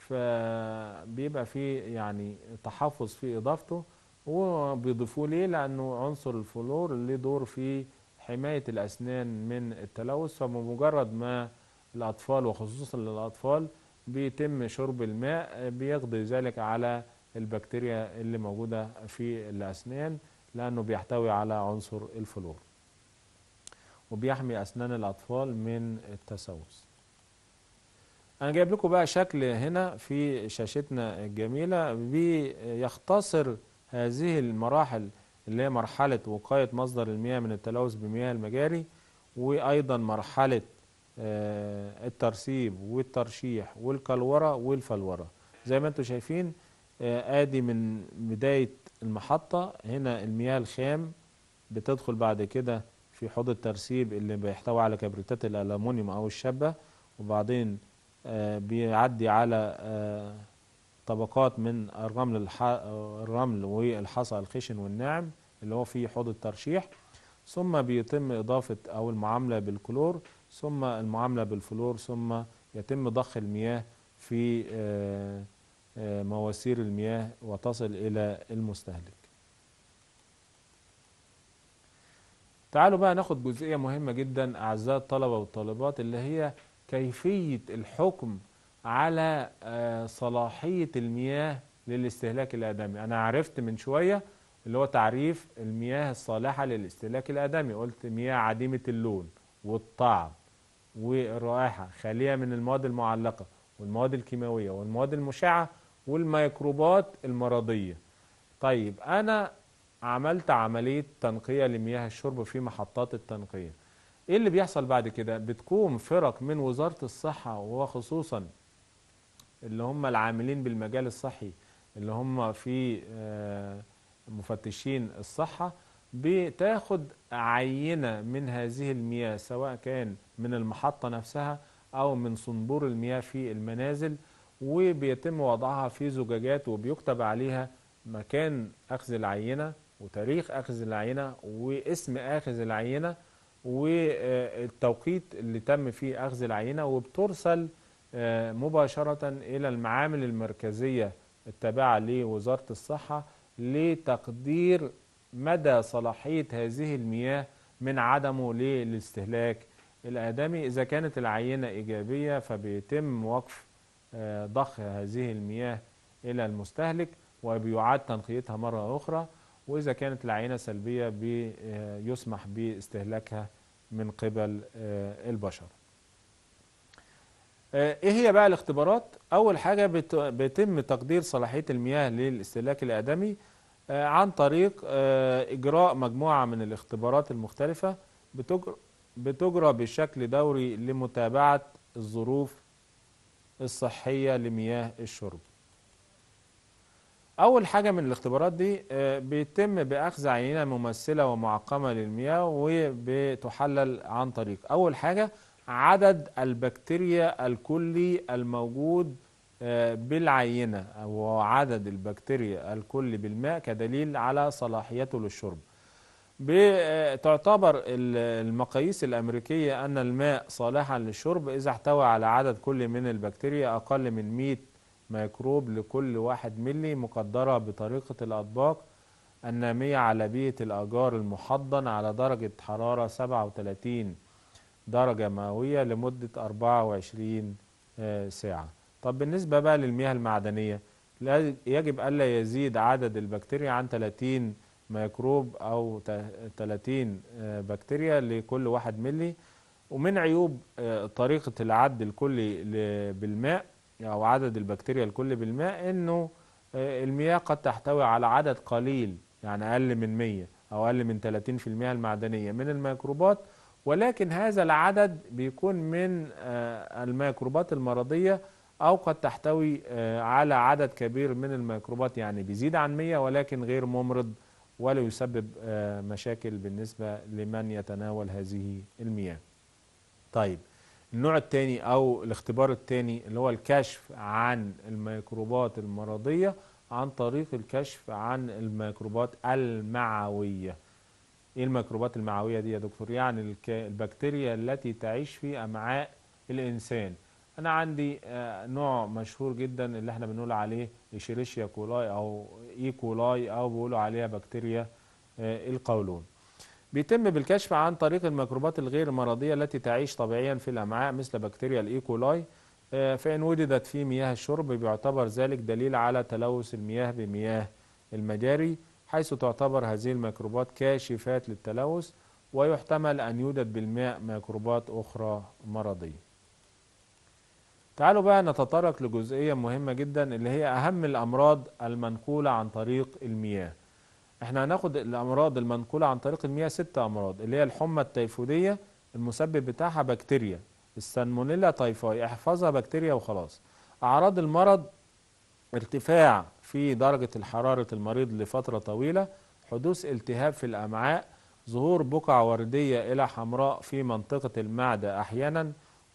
فبيبقى فيه يعني تحفظ في إضافته. وبيضيفوه ليه؟ لأنه عنصر الفلور اللي دور في حماية الأسنان من التلوث. فبمجرد ما الأطفال وخصوصا للأطفال بيتم شرب الماء، بيقضي ذلك على البكتيريا اللي موجودة في الأسنان، لأنه بيحتوي على عنصر الفلور، وبيحمي أسنان الأطفال من التسوس. أنا جايب لكم بقى شكل هنا في شاشتنا الجميلة بيختصر هذه المراحل، اللي هي مرحلة وقاية مصدر المياه من التلوث بمياه المجاري، وأيضا مرحلة آه، الترسيب والترشيح والكلورة والفلورة. زي ما انتم شايفين، آه، ادي من بداية المحطة هنا المياه الخام بتدخل بعد كده في حوض الترسيب اللي بيحتوي على كبريتات الألمونيوم أو الشابة، وبعدين آه، بيعدي على آه، طبقات من الرمل الح... الرمل والحصى الخشن والناعم اللي هو في حوض الترشيح، ثم بيتم إضافة أو المعاملة بالكلور، ثم المعاملة بالفلور، ثم يتم ضخ المياه في آه، آه، مواسير المياه وتصل إلى المستهلك. تعالوا بقى ناخد جزئية مهمة جدا أعزائي الطلبة والطالبات، اللي هي كيفية الحكم على آه، صلاحية المياه للاستهلاك الآدمي. أنا عرفت من شوية اللي هو تعريف المياه الصالحة للاستهلاك الآدمي، قلت مياه عديمة اللون والطعم والرائحة، خالية من المواد المعلقة والمواد الكيماوية والمواد المشعة والميكروبات المرضية. طيب أنا عملت عملية تنقية لمياه الشرب في محطات التنقية. ايه اللي بيحصل بعد كده؟ بتقوم فرق من وزارة الصحة، وخصوصا اللي هم العاملين بالمجال الصحي، اللي هم في آه، مفتشين الصحة، بتاخد عينة من هذه المياه، سواء كان من المحطة نفسها أو من صنبور المياه في المنازل، وبيتم وضعها في زجاجات، وبيكتب عليها مكان أخذ العينة وتاريخ أخذ العينة واسم أخذ العينة والتوقيت اللي تم فيه أخذ العينة، وبترسل آه، مباشرة إلى المعامل المركزية التابعة لوزارة الصحة لتقدير مدى صلاحية هذه المياه من عدمه للاستهلاك الآدمي. إذا كانت العينة إيجابية فبيتم وقف آه، ضخ هذه المياه إلى المستهلك وبيعاد تنقيتها مرة أخرى، وإذا كانت العينة سلبية بيسمح باستهلاكها من قبل آه، البشر. آه، ايه هي بقى الاختبارات؟ اول حاجة بت- بيتم تقدير صلاحية المياه للاستهلاك الآدمي آه، عن طريق آه، اجراء مجموعة من الاختبارات المختلفة، بتجر- بتجرى بشكل دوري لمتابعة الظروف الصحية لمياه الشرب. اول حاجة من الاختبارات دي آه، بيتم باخذ عينة ممثلة ومعقمة للمياه، وبتحلل عن طريق اول حاجة عدد البكتيريا الكلي الموجود آه، بالعينة، او عدد البكتيريا الكلي بالماء كدليل على صلاحيته للشرب. بتعتبر ال- المقاييس الأمريكية أن الماء صالحا للشرب إذا احتوى على عدد كل من البكتيريا أقل من مئة ميكروب لكل واحد ملي، مقدرة بطريقة الأطباق النامية على بيئة الأجار المحضن على درجة حرارة سبعة وثلاثين درجة مئوية لمدة أربعة وعشرين آه، ساعة. طب بالنسبة بقى للمياه المعدنية، لا- يجب ألا يزيد عدد البكتيريا عن ثلاثين ميكروب أو ت- ثلاثين آه، بكتيريا لكل واحد ملي. ومن عيوب آه، طريقة العد الكلي ل- بالماء أو عدد البكتيريا الكلي بالماء، إنه آه، المياه قد تحتوي على عدد قليل، يعني أقل من مية أو أقل من ثلاثين في المياه المعدنية من الميكروبات، ولكن هذا العدد بيكون من آه، الميكروبات المرضية، أو قد تحتوي آه، على عدد كبير من الميكروبات، يعني بيزيد عن مية ولكن غير ممرض ولا يسبب آه، مشاكل بالنسبة لمن يتناول هذه المياه. طيب النوع الثاني او الاختبار الثاني اللي هو الكشف عن الميكروبات المرضية عن طريق الكشف عن الميكروبات المعوية. ايه الميكروبات المعوية دي يا دكتور؟ يعني الك- البكتيريا التي تعيش في امعاء الانسان. انا عندي آه، نوع مشهور جدا اللي احنا بنقول عليه اشيريشيا كولاي او اي كولاي، او بيقولوا عليها بكتيريا آه، القولون. بيتم بالكشف عن طريق الميكروبات الغير مرضية التي تعيش طبيعيا في الأمعاء مثل بكتيريا الإيكولاي. آه، فإن وجدت في مياه الشرب بيعتبر ذلك دليل على تلوث المياه بمياه المجاري، حيث تعتبر هذه الميكروبات كاشفات للتلوث، ويحتمل أن يوجد بالماء ميكروبات أخرى مرضية. تعالوا بقى نتطرق لجزئية مهمة جدا اللي هي أهم الأمراض المنقولة عن طريق المياه. احنا هناخد الامراض المنقوله عن طريق المياه ست امراض، اللي هي الحمى التيفوديه المسبب بتاعها بكتيريا السالمونيلا تايفاي، احفظها بكتيريا وخلاص. اعراض المرض: ارتفاع في درجه الحراره المريض لفتره طويله، حدوث التهاب في الامعاء، ظهور بقع ورديه الى حمراء في منطقه المعده احيانا،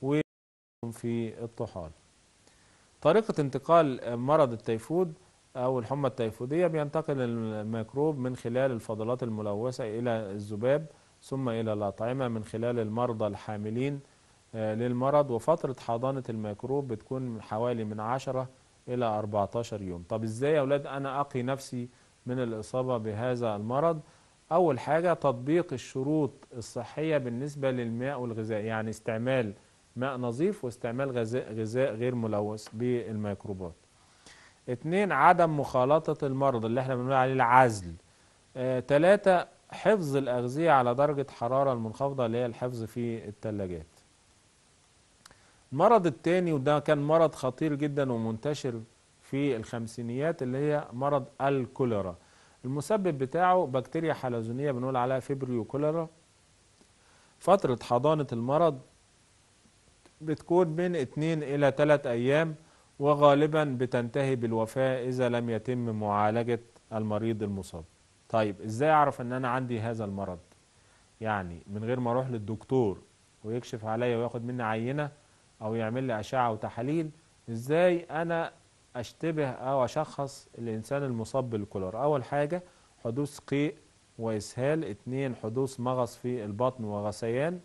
وفي الطحال. طريقة انتقال مرض التيفود أو الحمى التيفودية: بينتقل الميكروب من خلال الفضلات الملوثة إلى الذباب، ثم إلى الأطعمة من خلال المرضى الحاملين آه، للمرض. وفترة حضانة الميكروب بتكون من حوالي من عشرة إلى أربعتاشر يوم. طب إزاي يا أولاد أنا أقي نفسي من الإصابة بهذا المرض؟ أول حاجة تطبيق الشروط الصحية بالنسبة للماء والغذاء، يعني استعمال ماء نظيف واستعمال غذاء, غذاء غير ملوث بالميكروبات. اتنين، عدم مخالطة المرض اللي احنا بنقول عليه العزل. اه تلاتة، حفظ الأغذية على درجة حرارة المنخفضة اللي هي الحفظ في الثلاجات. المرض التاني وده كان مرض خطير جدا ومنتشر في الخمسينيات اللي هي مرض الكوليرا. المسبب بتاعه بكتيريا حلزونية بنقول عليها فيبريو كوليرا. فترة حضانة المرض بتكون من اتنين إلى تلات أيام، وغالبا بتنتهي بالوفاة إذا لم يتم معالجة المريض المصاب. طيب إزاي أعرف أن أنا عندي هذا المرض؟ يعني من غير ما أروح للدكتور ويكشف عليا وياخد مني عينة أو يعمل لي أشعة وتحاليل، إزاي أنا أشتبه أو أشخص الإنسان المصاب بالكوليرا؟ أول حاجة حدوث قيء وإسهال. اتنين، حدوث مغص في البطن وغثيان.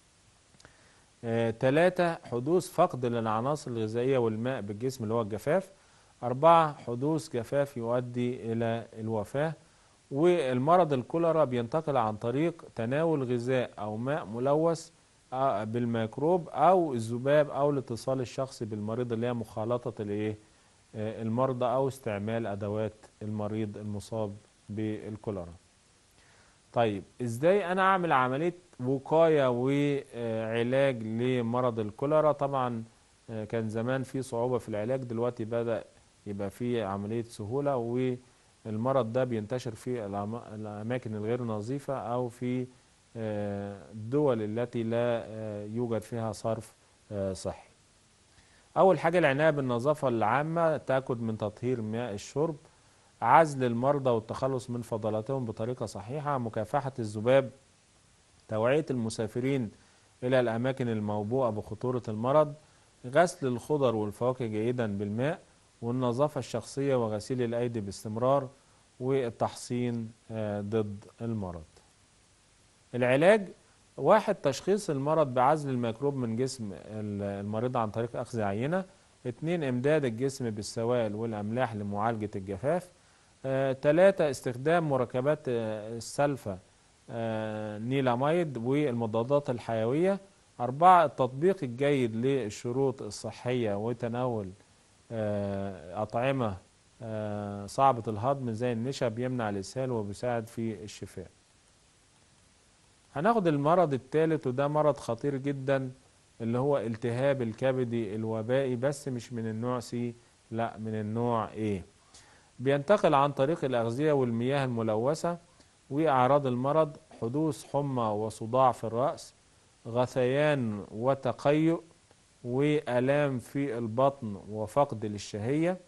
آه، تلاتة، حدوث فقد للعناصر الغذائية والماء بالجسم اللي هو الجفاف. أربعة، حدوث جفاف يؤدي إلى الوفاة. والمرض الكوليرا بينتقل عن طريق تناول غذاء أو ماء ملوث بالميكروب أو الذباب أو الاتصال الشخصي بالمريض اللي هي مخالطة الإيه؟ آه، المرضى أو استعمال أدوات المريض المصاب بالكوليرا. طيب ازاي انا اعمل عملية وقاية وعلاج لمرض الكوليرا؟ طبعا كان زمان في صعوبة في العلاج، دلوقتي بدأ يبقى في عملية سهولة، والمرض ده بينتشر في الأماكن الغير نظيفة أو في الدول التي لا يوجد فيها صرف صحي. أول حاجة العناية بالنظافة العامة، تأكد من تطهير مياه الشرب، عزل المرضى والتخلص من فضلاتهم بطريقة صحيحة، مكافحة الذباب، توعية المسافرين إلى الأماكن الموبوءة بخطورة المرض، غسل الخضر والفواكه جيدا بالماء، والنظافة الشخصية وغسيل الأيدي باستمرار، والتحصين ضد المرض. العلاج: واحد، تشخيص المرض بعزل الميكروب من جسم المريض عن طريق أخذ عينة. اتنين، إمداد الجسم بالسوائل والأملاح لمعالجة الجفاف. آه، تلاتة، استخدام مركبات آه، السلفا آه، نيلاميد والمضادات الحيوية. أربعة، التطبيق الجيد للشروط الصحية وتناول آه، أطعمة آه، صعبة الهضم زي النشا بيمنع الإسهال وبيساعد في الشفاء. هناخد المرض الثالث وده مرض خطير جدا اللي هو التهاب الكبدي الوبائي، بس مش من النوع سي، لا من النوع ايه. بينتقل عن طريق الأغذية والمياه الملوثة. وأعراض المرض: حدوث حمى وصداع في الرأس، غثيان وتقيؤ، وآلام في البطن وفقد للشهية.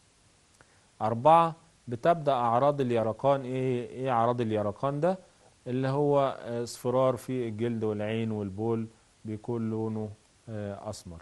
أربعة، بتبدأ أعراض اليرقان. إيه إيه أعراض اليرقان ده؟ اللي هو اصفرار في الجلد والعين والبول، بيكون لونه أسمر.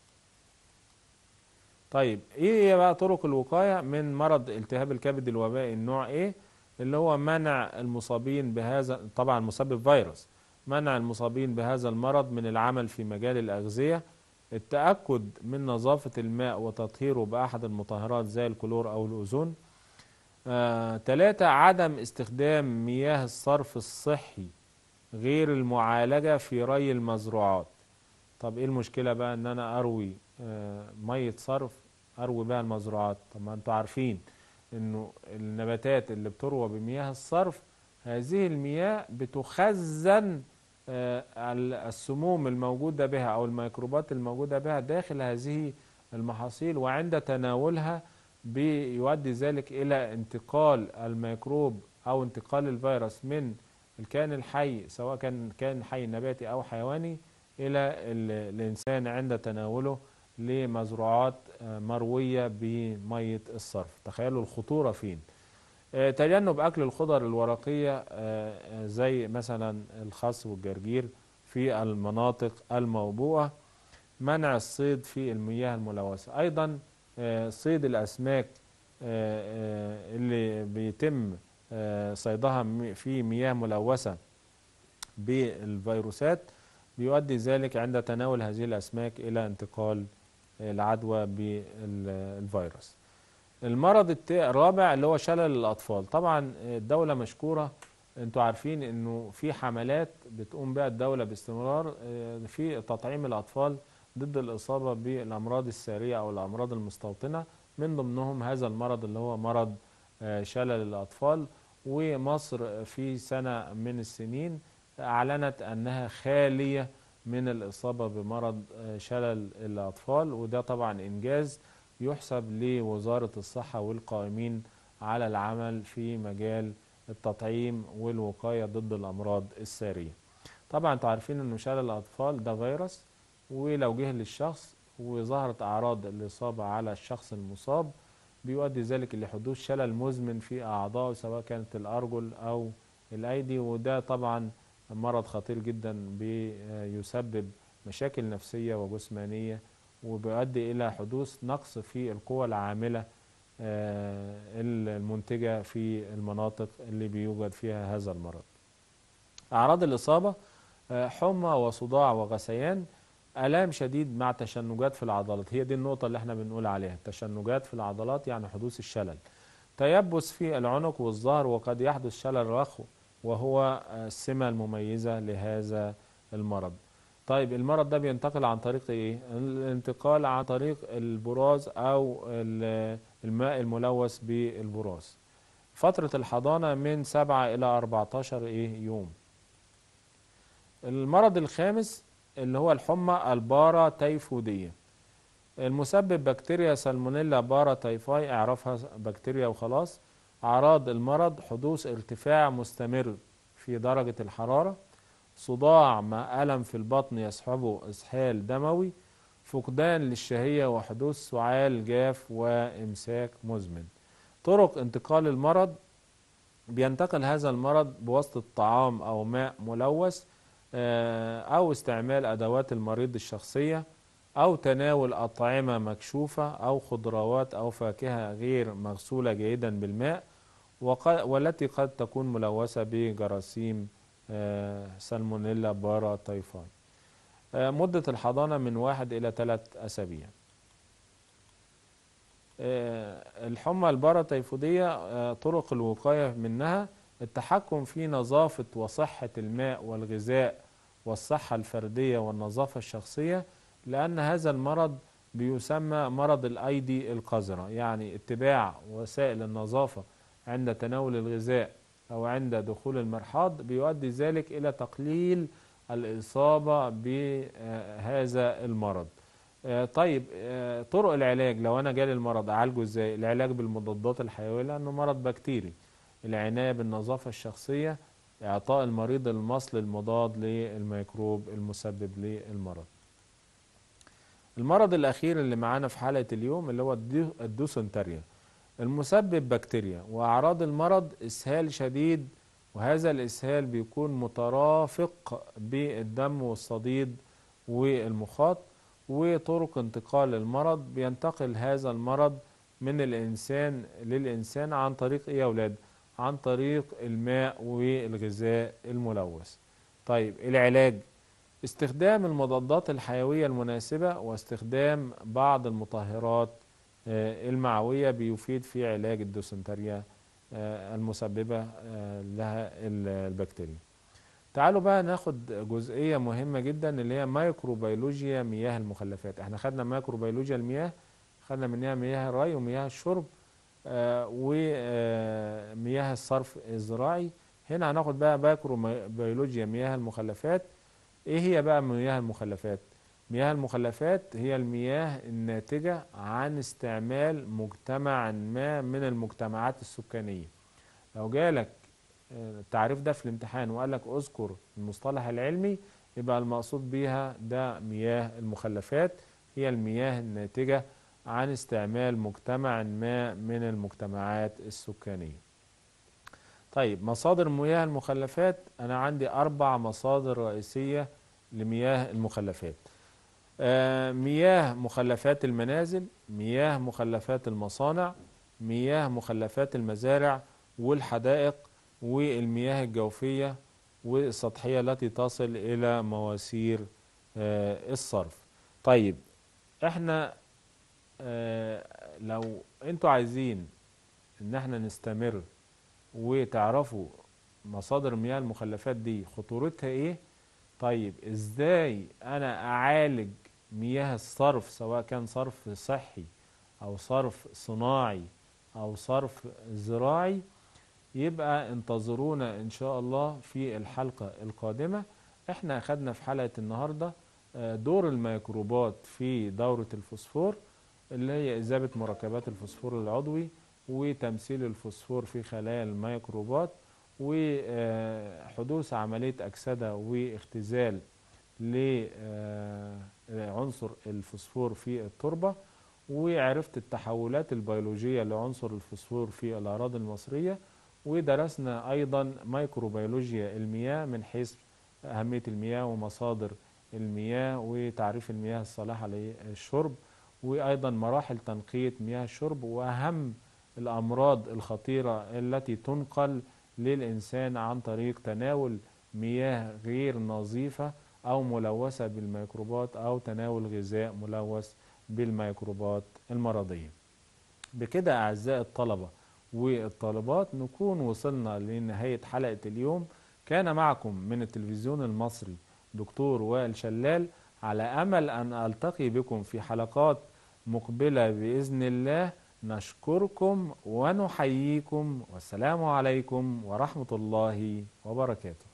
طيب ايه هي بقى طرق الوقاية من مرض التهاب الكبد الوبائي النوع ايه؟ اللي هو منع المصابين بهذا، طبعا مسبب فيروس، منع المصابين بهذا المرض من العمل في مجال الأغذية. التأكد من نظافة الماء وتطهيره بأحد المطهرات زي الكلور أو الأوزون. آه، تلاتة، عدم استخدام مياه الصرف الصحي غير المعالجة في ري المزروعات. طب ايه المشكلة بقى ان انا اروي آه مية صرف اروي بها المزروعات؟ طب ما انتوا عارفين انه النباتات اللي بتروى بمياه الصرف هذه المياه بتخزن آه السموم الموجودة بها او الميكروبات الموجودة بها داخل هذه المحاصيل، وعند تناولها بيؤدي ذلك الى انتقال الميكروب او انتقال الفيروس من الكائن الحي، سواء كان كائن حي نباتي او حيواني، إلى الإنسان عند تناوله لمزروعات مروية بمية الصرف. تخيلوا الخطورة فين. تجنب أكل الخضر الورقية زي مثلا الخس والجرجير في المناطق الموبوءة. منع الصيد في المياه الملوثة. أيضا صيد الأسماك اللي بيتم صيدها في مياه ملوثة بالفيروسات بيؤدي ذلك عند تناول هذه الأسماك إلى انتقال العدوى بالفيروس. المرض الرابع اللي هو شلل الأطفال. طبعا الدولة مشكورة، انتوا عارفين انه في حملات بتقوم بها الدولة باستمرار في تطعيم الأطفال ضد الإصابة بالأمراض السارية أو الأمراض المستوطنة، من ضمنهم هذا المرض اللي هو مرض شلل الأطفال. ومصر في سنة من السنين أعلنت أنها خالية من الإصابة بمرض شلل الأطفال، وده طبعا إنجاز يحسب لوزارة الصحة والقائمين على العمل في مجال التطعيم والوقاية ضد الأمراض السارية. طبعا انتوا عارفين ان شلل الأطفال ده فيروس، ولو جه للشخص وظهرت أعراض الإصابة على الشخص المصاب بيؤدي ذلك لحدوث شلل مزمن في أعضائه سواء كانت الأرجل أو الأيدي، وده طبعا مرض خطير جدا بيسبب مشاكل نفسية وجسمانية، وبيؤدي إلى حدوث نقص في القوى العاملة المنتجة في المناطق اللي بيوجد فيها هذا المرض. أعراض الإصابة حمى وصداع وغثيان، آلام شديد مع تشنجات في العضلات، هي دي النقطة اللي احنا بنقول عليها، تشنجات في العضلات يعني حدوث الشلل. تيبس في العنق والظهر، وقد يحدث شلل رخو وهو السمة المميزة لهذا المرض. طيب المرض ده بينتقل عن طريق ايه؟ الانتقال عن طريق البراز او الماء الملوث بالبراز. فترة الحضانة من سبعة إلى أربعتاشر إيه يوم. المرض الخامس اللي هو الحمى البارا تيفودية، المسبب بكتيريا سالمونيلا بارا تيفاي، اعرفها بكتيريا وخلاص. أعراض المرض حدوث ارتفاع مستمر في درجة الحرارة، صداع مع ألم في البطن يصحبه إسهال دموي، فقدان للشهية وحدوث سعال جاف وإمساك مزمن. طرق انتقال المرض: بينتقل هذا المرض بواسطة طعام أو ماء ملوث، أو استعمال أدوات المريض الشخصية، أو تناول أطعمة مكشوفة أو خضروات أو فاكهة غير مغسولة جيدا بالماء، والتي قد تكون ملوثة بجراثيم سالمونيلا بارا تيفاي. مدة الحضانة من واحد إلى ثلاث أسابيع. الحمى البارا تيفودية طرق الوقاية منها: التحكم في نظافة وصحة الماء والغذاء والصحة الفردية والنظافة الشخصية، لأن هذا المرض بيسمى مرض الأيدي القذرة، يعني اتباع وسائل النظافة عند تناول الغذاء أو عند دخول المرحاض بيؤدي ذلك إلى تقليل الإصابة بهذا المرض. طيب طرق العلاج لو أنا جالي المرض أعالجه إزاي؟ العلاج بالمضادات الحيوية لأنه مرض بكتيري، العناية بالنظافة الشخصية، إعطاء المريض المصل المضاد للميكروب المسبب للمرض. المرض الأخير اللي معانا في حلقة اليوم اللي هو الدوسنتريا، المسبب بكتيريا، وأعراض المرض إسهال شديد، وهذا الإسهال بيكون مترافق بالدم والصديد والمخاط. وطرق انتقال المرض: بينتقل هذا المرض من الإنسان للإنسان عن طريق إيه يا أولاد؟ عن طريق الماء والغذاء الملوث. طيب العلاج: استخدام المضادات الحيوية المناسبة واستخدام بعض المطهرات المعوية بيفيد في علاج الدوسنتريا المسببة لها البكتيريا. تعالوا بقى ناخد جزئية مهمة جدا اللي هي ميكروبيولوجيا مياه المخلفات. احنا خدنا ميكروبيولوجيا المياه، خدنا منها مياه الري ومياه الشرب آه ومياه الصرف الزراعي. هنا هناخد بقى ميكروبيولوجيا مياه المخلفات. ايه هي بقى مياه المخلفات؟ مياه المخلفات هي المياه الناتجة عن استعمال مجتمع ما من المجتمعات السكانية. لو جالك التعريف ده في الامتحان وقال لك اذكر المصطلح العلمي، يبقى المقصود بيها ده مياه المخلفات، هي المياه الناتجة عن استعمال مجتمع ما من المجتمعات السكانية. طيب مصادر مياه المخلفات، أنا عندي أربع مصادر رئيسية لمياه المخلفات. آه مياه مخلفات المنازل، مياه مخلفات المصانع، مياه مخلفات المزارع والحدائق، والمياه الجوفية والسطحية التي تصل إلى مواسير آه الصرف. طيب احنا آه لو انتوا عايزين ان احنا نستمر وتعرفوا مصادر مياه المخلفات دي خطورتها ايه، طيب ازاي انا اعالج مياه الصرف، سواء كان صرف صحي أو صرف صناعي أو صرف زراعي، يبقى انتظرونا إن شاء الله في الحلقة القادمة. احنا أخدنا في حلقة النهاردة دور الميكروبات في دورة الفوسفور، اللي هي إذابة مركبات الفوسفور العضوي وتمثيل الفوسفور في خلايا الميكروبات وحدوث عملية أكسدة واختزال لعنصر الفوسفور في التربة. وعرفت التحولات البيولوجية لعنصر الفوسفور في الأراضي المصرية. ودرسنا أيضا ميكروبيولوجيا المياه من حيث أهمية المياه ومصادر المياه وتعريف المياه الصالحة للشرب، وأيضا مراحل تنقية مياه الشرب وأهم الأمراض الخطيرة التي تنقل للإنسان عن طريق تناول مياه غير نظيفة أو ملوثة بالميكروبات أو تناول غذاء ملوث بالميكروبات المرضية. بكده أعزائي الطلبة والطالبات نكون وصلنا لنهاية حلقة اليوم. كان معكم من التلفزيون المصري دكتور وائل شلال، على أمل أن ألتقي بكم في حلقات مقبلة بإذن الله. نشكركم ونحييكم، والسلام عليكم ورحمة الله وبركاته.